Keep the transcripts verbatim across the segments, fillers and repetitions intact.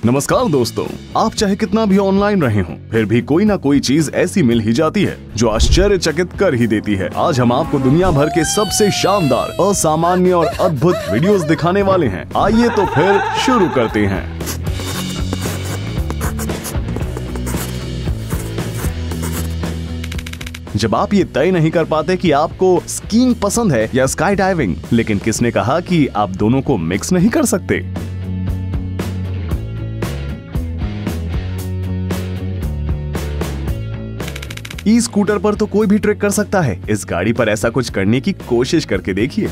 नमस्कार दोस्तों, आप चाहे कितना भी ऑनलाइन रहे हों, फिर भी कोई ना कोई चीज ऐसी मिल ही जाती है जो आश्चर्यचकित कर ही देती है। आज हम आपको दुनिया भर के सबसे शानदार, असामान्य और अद्भुत वीडियोस दिखाने वाले हैं। आइए तो फिर शुरू करते हैं। जब आप ये तय नहीं कर पाते कि आपको स्कीइंग पसंद है या स्काई डाइविंग, लेकिन किसने कहा कि आप दोनों को मिक्स नहीं कर सकते? ई स्कूटर पर तो कोई भी ट्रिक कर सकता है, इस गाड़ी पर ऐसा कुछ करने की कोशिश करके देखिए।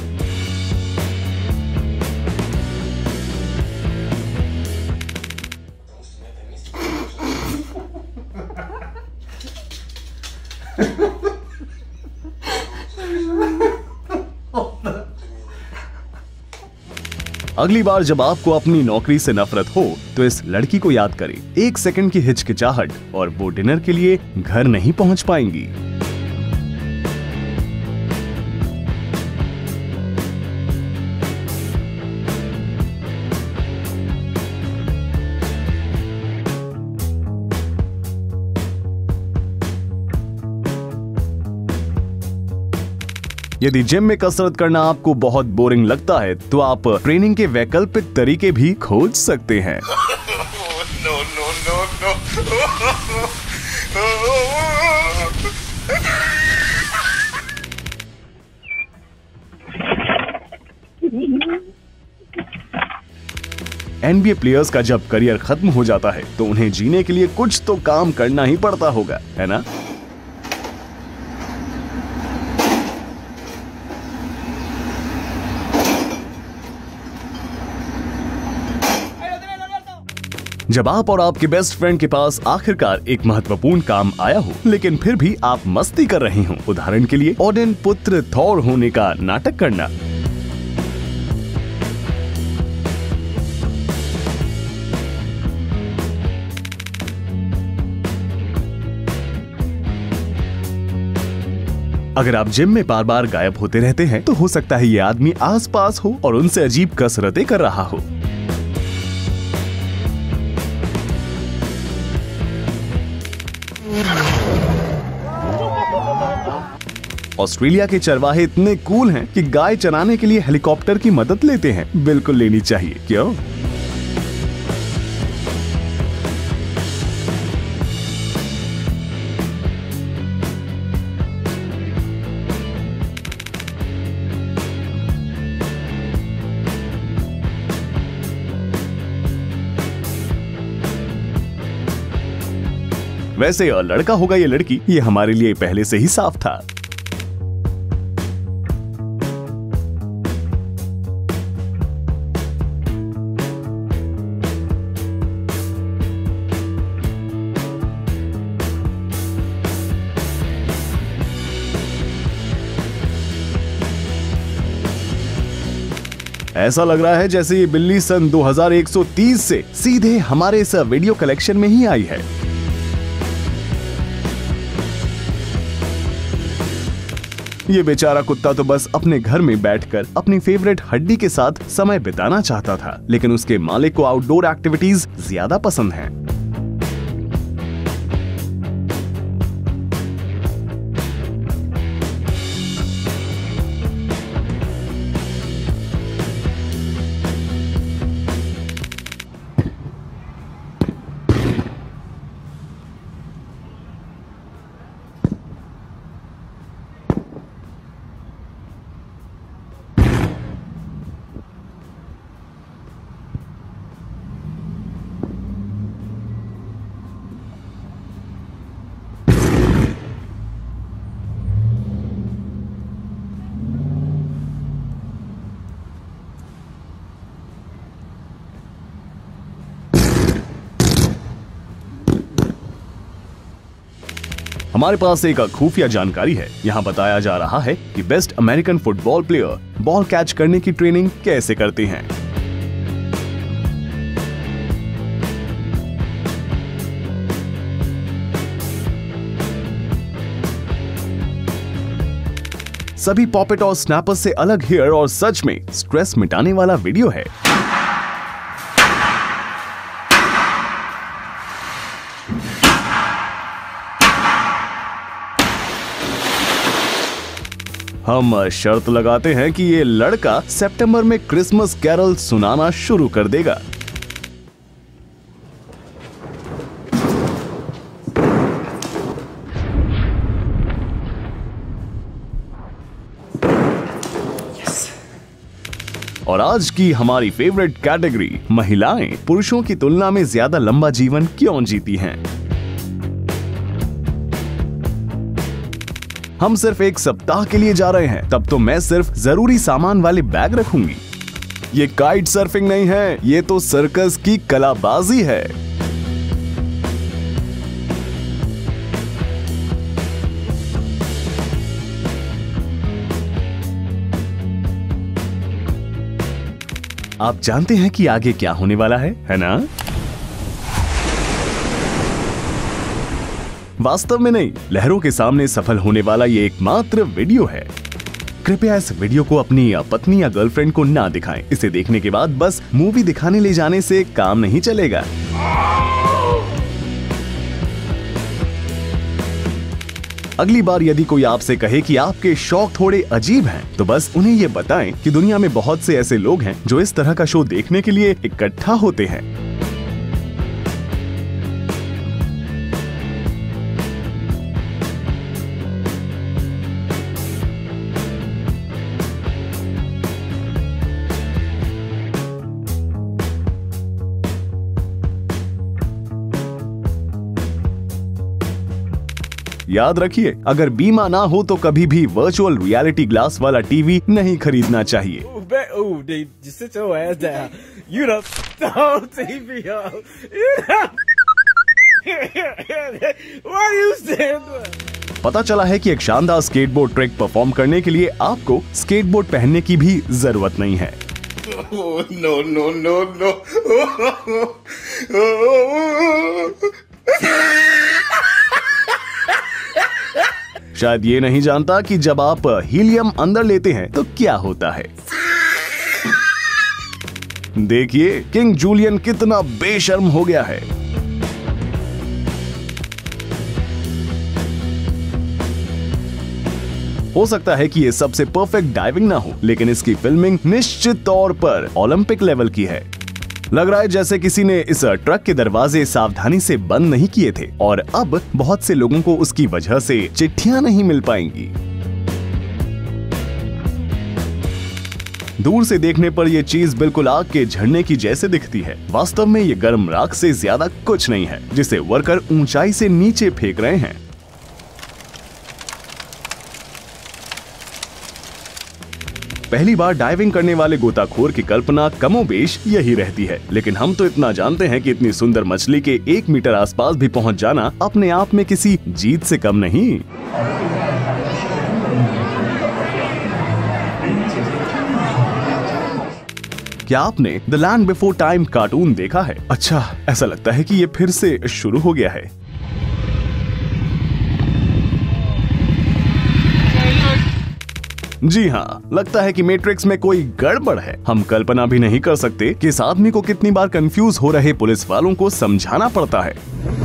अगली बार जब आपको अपनी नौकरी से नफरत हो तो इस लड़की को याद करें। एक सेकंड की हिचकिचाहट और वो डिनर के लिए घर नहीं पहुंच पाएंगी। यदि जिम में कसरत करना आपको बहुत बोरिंग लगता है तो आप ट्रेनिंग के वैकल्पिक तरीके भी खोज सकते हैं। no, no, no, no. N B A players का जब करियर खत्म हो जाता है तो उन्हें जीने के लिए कुछ तो काम करना ही पड़ता होगा, है ना? जब आप और आपके बेस्ट फ्रेंड के पास आखिरकार एक महत्वपूर्ण काम आया हो, लेकिन फिर भी आप मस्ती कर रहे हो। उदाहरण के लिए ओडिन पुत्र थॉर होने का नाटक करना। अगर आप जिम में बार बार गायब होते रहते हैं तो हो सकता है ये आदमी आसपास हो और उनसे अजीब कसरतें कर रहा हो। ऑस्ट्रेलिया के चरवाहे इतने कूल हैं कि गाय चराने के लिए हेलीकॉप्टर की मदद लेते हैं। बिल्कुल लेनी चाहिए, क्यों? वैसे लड़का होगा ये लड़की, ये हमारे लिए पहले से ही साफ था। ऐसा लग रहा है जैसे ये बिल्ली सन दो हज़ार एक सौ तीस से सीधे हमारे इस वीडियो कलेक्शन में ही आई है। ये बेचारा कुत्ता तो बस अपने घर में बैठकर अपनी फेवरेट हड्डी के साथ समय बिताना चाहता था, लेकिन उसके मालिक को आउटडोर एक्टिविटीज ज्यादा पसंद हैं। हमारे पास एक खुफिया जानकारी है। यहाँ बताया जा रहा है कि best American football player ball catch करने की ट्रेनिंग कैसे करते हैं। सभी पॉपेट और स्नैपर्स से अलग हेयर और सच में स्ट्रेस मिटाने वाला वीडियो है। हम शर्त लगाते हैं कि ये लड़का सितंबर में क्रिसमस कैरल सुनाना शुरू कर देगा। और आज की हमारी फेवरेट कैटेगरी, महिलाएं पुरुषों की तुलना में ज्यादा लंबा जीवन क्यों जीती हैं? हम सिर्फ एक सप्ताह के लिए जा रहे हैं, तब तो मैं सिर्फ जरूरी सामान वाले बैग रखूंगी। ये काइट सर्फिंग नहीं है, ये तो सर्कस की कलाबाजी है। आप जानते हैं कि आगे क्या होने वाला है, है ना? वास्तव में नहीं, लहरों के सामने सफल होने वाला ये एकमात्र वीडियो है। कृपया इस वीडियो को अपनी पत्नी या गर्लफ्रेंड को ना दिखाएं। इसे देखने के बाद बस मूवी दिखाने ले जाने से काम नहीं चलेगा। अगली बार यदि कोई आपसे कहे कि आपके शौक थोड़े अजीब हैं, तो बस उन्हें ये बताएं कि दुनिया में बहुत से ऐसे लोग हैं जो इस तरह का शो देखने के लिए इकट्ठा होते हैं। याद रखिए, अगर बीमा ना हो तो कभी भी वर्चुअल रियलिटी ग्लास वाला टीवी नहीं खरीदना चाहिए। पता चला है कि एक शानदार स्केटबोर्ड ट्रिक परफॉर्म करने के लिए आपको स्केटबोर्ड पहनने की भी जरूरत नहीं है। Oh, no, no, no, no. शायद ये नहीं जानता कि जब आप हीलियम अंदर लेते हैं तो क्या होता है। देखिए किंग जूलियन कितना बेशर्म हो गया है। हो सकता है कि ये सबसे परफेक्ट डाइविंग ना हो, लेकिन इसकी फिल्मिंग निश्चित तौर पर ओलंपिक लेवल की है। लग रहा है जैसे किसी ने इस ट्रक के दरवाजे सावधानी से बंद नहीं किए थे और अब बहुत से लोगों को उसकी वजह से चिट्ठियां नहीं मिल पाएंगी। दूर से देखने पर यह चीज बिल्कुल आग के झरने की जैसे दिखती है। वास्तव में ये गर्म राख से ज्यादा कुछ नहीं है, जिसे वर्कर ऊंचाई से नीचे फेंक रहे हैं। पहली बार डाइविंग करने वाले गोताखोर की कल्पना कमोबेश यही रहती है, लेकिन हम तो इतना जानते हैं कि इतनी सुंदर मछली के एक मीटर आसपास भी पहुंच जाना अपने आप में किसी जीत से कम नहीं। क्या आपने The Land Before Time cartoon देखा है? अच्छा, ऐसा लगता है कि ये फिर से शुरू हो गया है। जी हाँ, लगता है कि मैट्रिक्स में कोई गड़बड़ है। हम कल्पना भी नहीं कर सकते कि इस आदमी को कितनी बार कंफ्यूज हो रहे पुलिस वालों को समझाना पड़ता है।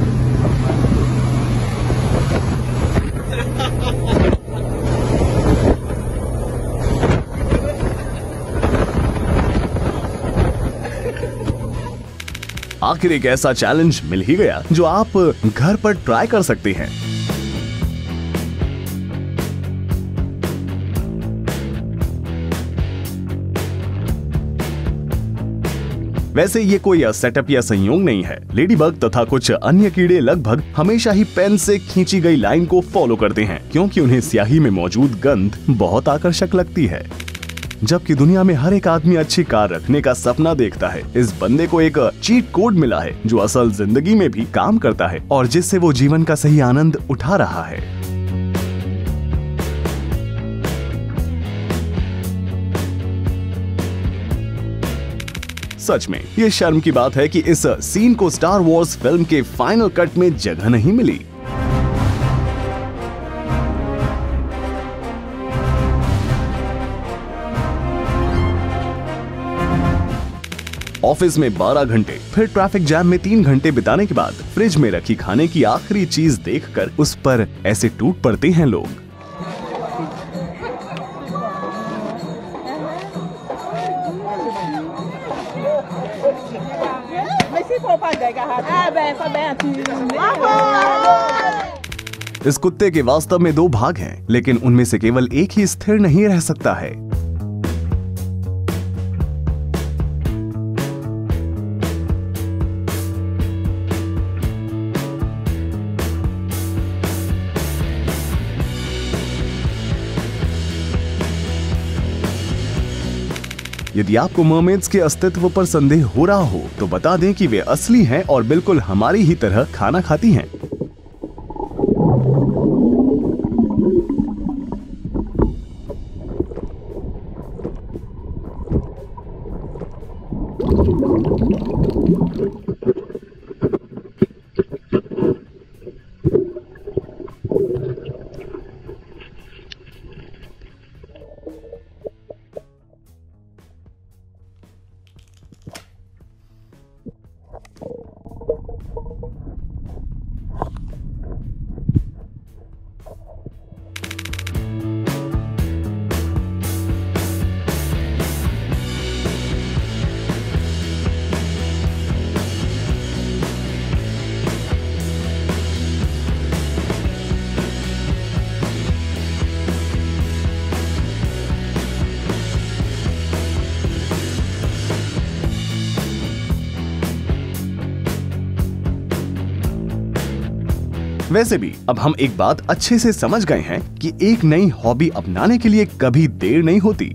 आखिर एक ऐसा चैलेंज मिल ही गया जो आप घर पर ट्राई कर सकते हैं। वैसे ये कोई सेटअप या संयोग नहीं है। लेडीबग तथा कुछ अन्य कीड़े लगभग हमेशा ही पेन से खींची गई लाइन को फॉलो करते हैं, क्योंकि उन्हें स्याही में मौजूद गंध बहुत आकर्षक लगती है। जबकि दुनिया में हर एक आदमी अच्छी कार रखने का सपना देखता है, इस बंदे को एक चीट कोड मिला है जो असल जिंदगी में भी काम करता है और जिससे वो जीवन का सही आनंद उठा रहा है। सच में ये शर्म की बात है कि इस सीन को स्टार वॉर्स फिल्म के फाइनल कट में जगह नहीं मिली। ऑफिस में बारह घंटे, फिर ट्रैफिक जैम में तीन घंटे बिताने के बाद फ्रिज में रखी खाने की आखिरी चीज देखकर उस पर ऐसे टूट पड़ते हैं लोग। इस कुत्ते के वास्तव में दो भाग हैं, लेकिन उनमें से केवल एक ही स्थिर नहीं रह सकता है। यदि आपको मरमेड्स के अस्तित्व पर संदेह हो रहा हो तो बता दें कि वे असली हैं और बिल्कुल हमारी ही तरह खाना खाती हैं। वैसे भी अब हम एक बात अच्छे से समझ गए हैं कि एक नई हॉबी अपनाने के लिए कभी देर नहीं होती।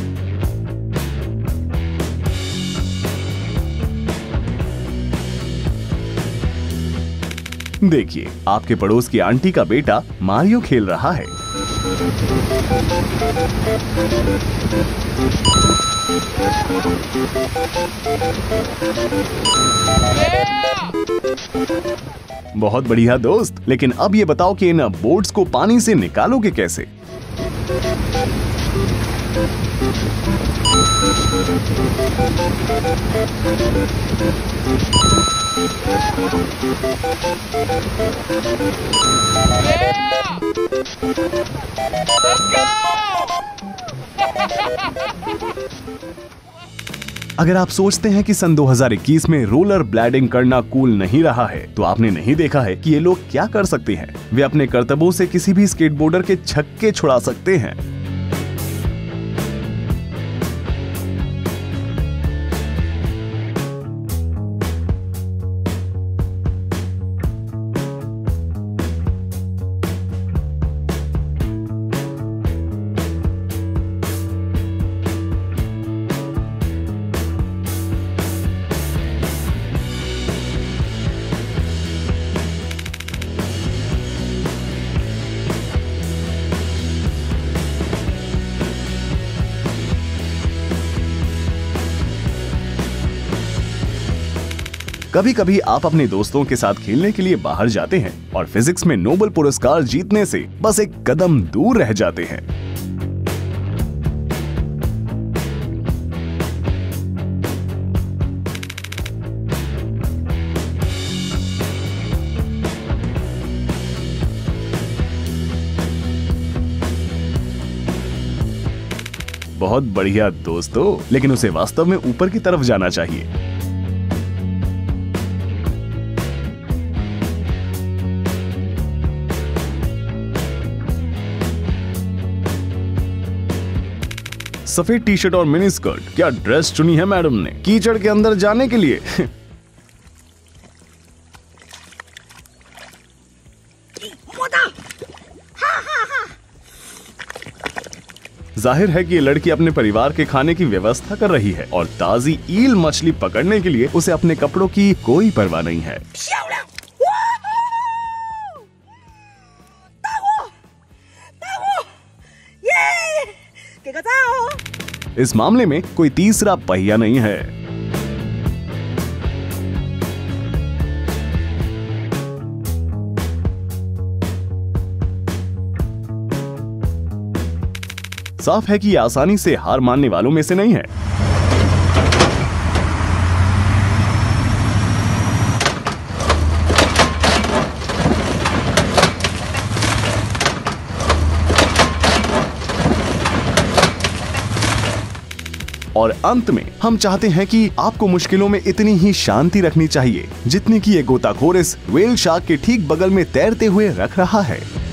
देखिए, आपके पड़ोस की आंटी का बेटा मारियो खेल रहा है। बहुत बढ़िया दोस्त, लेकिन अब ये बताओ कि इन बोर्ड्स को पानी से निकालोगे कैसे? Yeah! Let's go! अगर आप सोचते हैं कि सन दो हज़ार इक्कीस में रोलर ब्लैडिंग करना कूल नहीं रहा है, तो आपने नहीं देखा है कि ये लोग क्या कर सकते हैं। वे अपने करतबों से किसी भी स्केटबोर्डर के छक्के छुड़ा सकते हैं। कभी कभी आप अपने दोस्तों के साथ खेलने के लिए बाहर जाते हैं और फिजिक्स में नोबेल पुरस्कार जीतने से बस एक कदम दूर रह जाते हैं। बहुत बढ़िया दोस्तों, लेकिन उसे वास्तव में ऊपर की तरफ जाना चाहिए। सफेद टी शर्ट और मिनी स्कर्ट, क्या ड्रेस चुनी है मैडम ने कीचड़ के अंदर जाने के लिए। जाहिर है कि ये लड़की अपने परिवार के खाने की व्यवस्था कर रही है और ताजी ईल मछली पकड़ने के लिए उसे अपने कपड़ों की कोई परवाह नहीं है। इस मामले में कोई तीसरा पहिया नहीं है। साफ है कि ये आसानी से हार मानने वालों में से नहीं है। और अंत में हम चाहते हैं कि आपको मुश्किलों में इतनी ही शांति रखनी चाहिए जितनी कि ये गोताखोर इस व्हेल शार्क के ठीक बगल में तैरते हुए रख रहा है।